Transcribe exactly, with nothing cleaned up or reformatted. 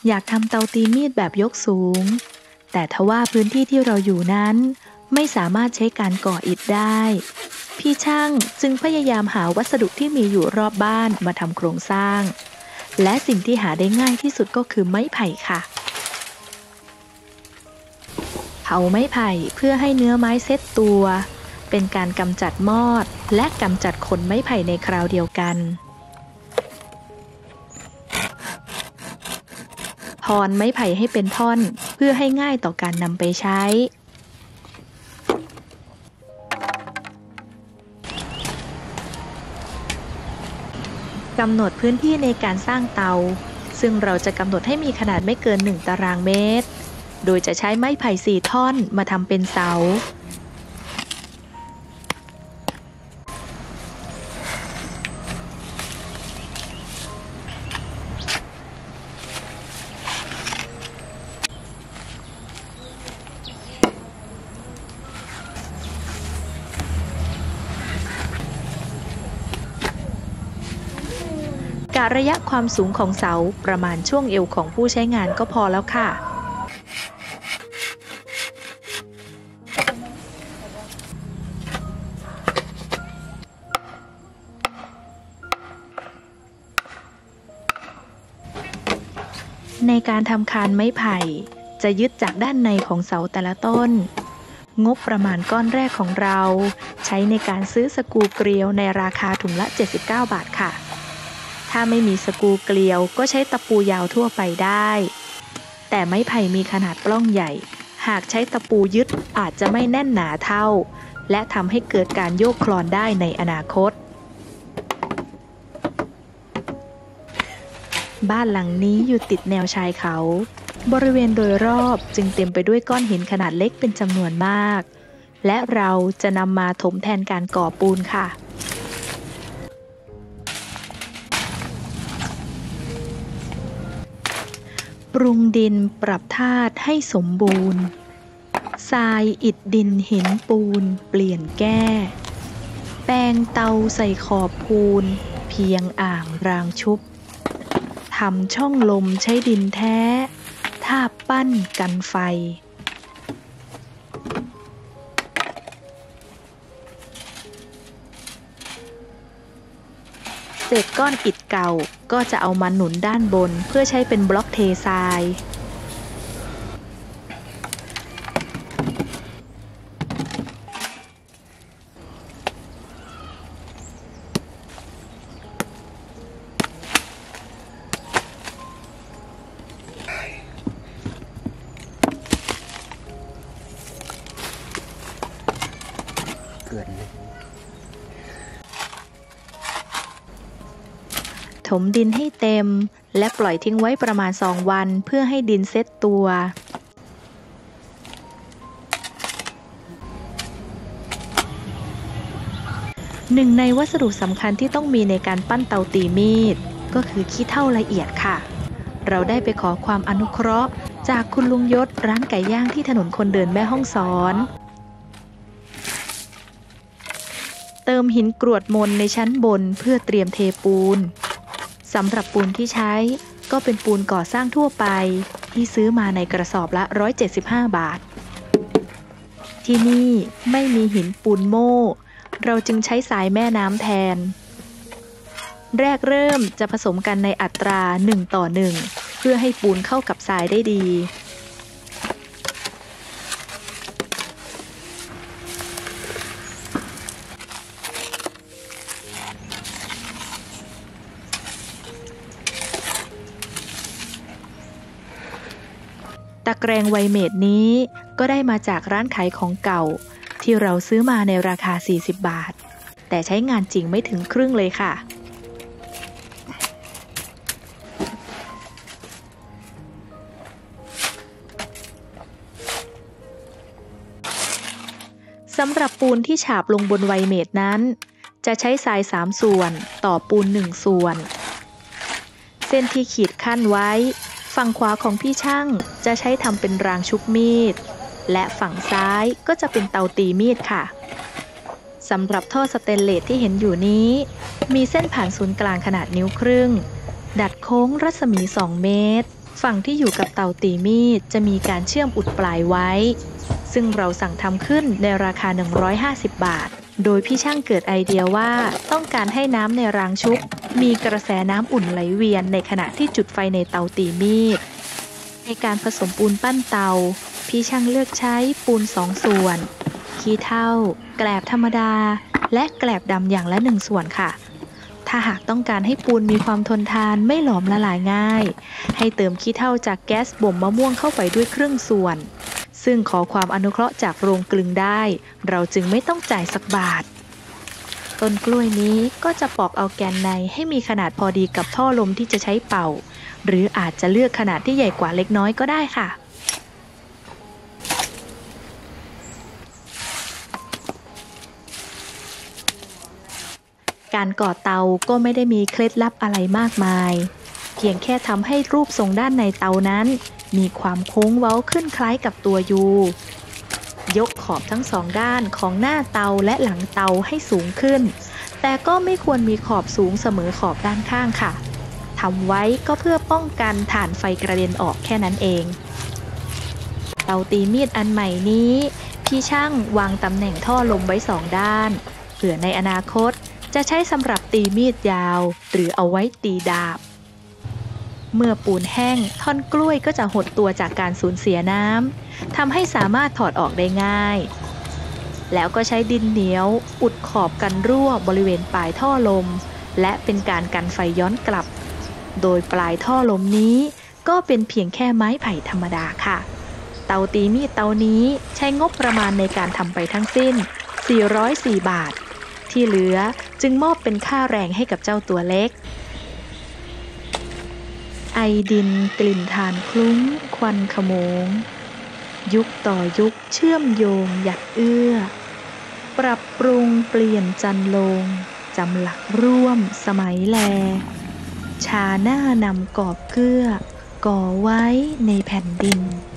อยากทำเตาตีมีดแบบยกสูงแต่ทว่าพื้นที่ที่เราอยู่นั้นไม่สามารถใช้การก่ออิฐได้พี่ช่างจึงพยายามหาวัสดุที่มีอยู่รอบบ้านมาทำโครงสร้างและสิ่งที่หาได้ง่ายที่สุดก็คือไม้ไผ่ค่ะเผาไม้ไผ่เพื่อให้เนื้อไม้เซ็ตตัวเป็นการกำจัดมอดและกำจัดขนไม้ไผ่ในคราวเดียวกันพรไม้ไผ่ให้เป็นท่อนเพื่อให้ง่ายต่อการนำไปใช้กำหนดพื้นที่ในการสร้างเตาซึ่งเราจะกำหนดให้มีขนาดไม่เกินหนึ่งตารางเมตรโดยจะใช้ไม้ไผ่สี่ท่อนมาทำเป็นเสากะระยะความสูงของเสาประมาณช่วงเอวของผู้ใช้งานก็พอแล้วค่ะในการทำคานไม้ไผ่จะยึดจากด้านในของเสาแต่ละต้นงบประมาณก้อนแรกของเราใช้ในการซื้อสกรูเกลียวในราคาถุงละเจ็ดสิบเก้าบาทค่ะถ้าไม่มีสกรูเกลียวก็ใช้ตะปูยาวทั่วไปได้แต่ไม้ไผ่มีขนาดปล้องใหญ่หากใช้ตะปูยึดอาจจะไม่แน่นหนาเท่าและทำให้เกิดการโยกคลอนได้ในอนาคตบ้านหลังนี้อยู่ติดแนวชายเขาบริเวณโดยรอบจึงเต็มไปด้วยก้อนหินขนาดเล็กเป็นจำนวนมากและเราจะนำมาถมแทนการก่อปูนค่ะปรุงดินปรับธาตุให้สมบูรณ์ทรายอิฐดินหินปูนเปลี่ยนแก้แปรงเตาใส่ขอบปูนเพียงอ่างรางชุบทำช่องลมใช้ดินแท้ทาบปั้นกันไฟเศษก้อนอิฐเก่าก็จะเอามาหนุนด้านบนเพื่อใช้เป็นบล็อกเททรายถมดินให้เต็มและปล่อยทิ้งไว้ประมาณสองวันเพื่อให้ดินเซ็ตตัวหนึ่งในวัสดุสำคัญที่ต้องมีในการปั้นเตาตีมีดก็คือขี้เถ้าละเอียดค่ะเราได้ไปขอความอนุเคราะห์จากคุณลุงยศร้านไก่ย่างที่ถนนคนเดินแม่ฮ่องสอนเติมหินกรวดมนในชั้นบนเพื่อเตรียมเทปูนสำหรับปูนที่ใช้ก็เป็นปูนก่อสร้างทั่วไปที่ซื้อมาในกระสอบละหนึ่งร้อยเจ็ดสิบห้าบาทที่นี่ไม่มีหินปูนโม่เราจึงใช้สายแม่น้ำแทนแรกเริ่มจะผสมกันในอัตราหนึ่งต่อหนึ่งเพื่อให้ปูนเข้ากับทรายได้ดีตะแกรงไวเมดนี้ก็ได้มาจากร้านขายของเก่าที่เราซื้อมาในราคาสี่สิบบาทแต่ใช้งานจริงไม่ถึงครึ่งเลยค่ะสำหรับปูนที่ฉาบลงบนไวเมดนั้นจะใช้ทรายสามส่วนต่อปูนหนึ่งส่วนเส้นที่ขีดขั้นไว้ฝั่งขวาของพี่ช่างจะใช้ทำเป็นรางชุบมีดและฝั่งซ้ายก็จะเป็นเตาตีมีดค่ะสำหรับท่อสเตนเลสที่เห็นอยู่นี้มีเส้นผ่านศูนย์กลางขนาดนิ้วครึ่งดัดโค้งรัศมีสองเมตรฝั่งที่อยู่กับเตาตีมีดจะมีการเชื่อมอุดปลายไว้ซึ่งเราสั่งทำขึ้นในราคาหนึ่งร้อยห้าสิบบาทโดยพี่ช่างเกิดไอเดียว่าต้องการให้น้ำในรางชุบมีกระแสน้ำอุ่นไหลเวียนในขณะที่จุดไฟในเตาตีมีดในการผสมปูนปั้นเตาพี่ช่างเลือกใช้ปูนสองส่วนขี้เถ้าแกลบธรรมดาและแกลบดำอย่างละหนึ่งส่วนค่ะถ้าหากต้องการให้ปูนมีความทนทานไม่หลอมละลายง่ายให้เติมขี้เถ้าจากแก๊สบ่มมะม่วงเข้าไปด้วยครึ่งส่วนซึ่งขอความอนุเคราะห์จากโรงกลึงได้เราจึงไม่ต้องจ่ายสักบาทต้นกล้วยนี้ก็จะปอกเอาแกนในให้มีขนาดพอดีกับท่อลมที่จะใช้เป่าหรืออาจจะเลือกขนาดที่ใหญ่กว่าเล็กน้อยก็ได้ค่ะการก่อเตาก็ไม่ได้มีเคล็ดลับอะไรมากมายเพียงแค่ทำให้รูปทรงด้านในเตานั้นมีความโค้งเว้าขึ้นคล้ายกับตัวยูยกขอบทั้งสองด้านของหน้าเตาและหลังเตาให้สูงขึ้นแต่ก็ไม่ควรมีขอบสูงเสมอขอบด้านข้างค่ะทำไว้ก็เพื่อป้องกันถ่านไฟกระเด็นออกแค่นั้นเองเตาตีมีดอันใหม่นี้พี่ช่างวางตำแหน่งท่อลมไว้สองด้านเผื่อในอนาคตจะใช้สำหรับตีมีดยาวหรือเอาไว้ตีดาบเมื่อปูนแห้งท่อนกล้วยก็จะหดตัวจากการสูญเสียน้ำทำให้สามารถถอดออกได้ง่ายแล้วก็ใช้ดินเหนียวอุดขอบกันรั่วบริเวณปลายท่อลมและเป็นการกันไฟย้อนกลับโดยปลายท่อลมนี้ก็เป็นเพียงแค่ไม้ไผ่ธรรมดาค่ะเตาตีมีดเตานี้ใช้งบประมาณในการทำไปทั้งสิ้นสี่ร้อยสี่บาทที่เหลือจึงมอบเป็นค่าแรงให้กับเจ้าตัวเล็กไอดินกลิ่นถ่านคลุ้งควันขโมงยุคต่อยุคเชื่อมโยงหยัดเอื้อปรับปรุงเปลี่ยนจันลงจำหลักร่วมสมัยแลชาหน้านำกอบเกื้อก่อไว้ในแผ่นดิน